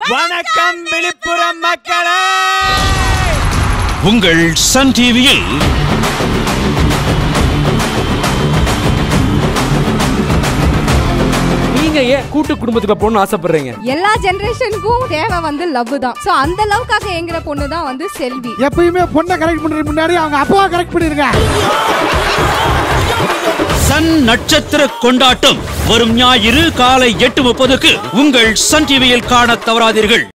வணக்கம் விழுப்புரம் மக்களே. உங்கள் சன் டிவியில் நீங்க ஏன் கூட்டு குடும்பத்துக்கு போகணும்னு ஆசைப்படுறீங்க? எல்லா ஜெனரேஷனுக்கும் தேவை வந்து லவ் தான். சோ அந்த லவ்க்காக எங்கிற பொண்ணு தான் வந்து செல்வி. எப்பயுமே பொண்ணை கரெக்ட் பண்றதுக்கு முன்னாடி அவங்க அப்பாவை கரெக்ட் பண்ணிருங்க. சன் நட்சத்திர கொண்டாட்டம் வரும் ஞாயிறு காலை 8:30க்கு உங்கள் சன் டிவியில் காண தவறாதீர்கள்.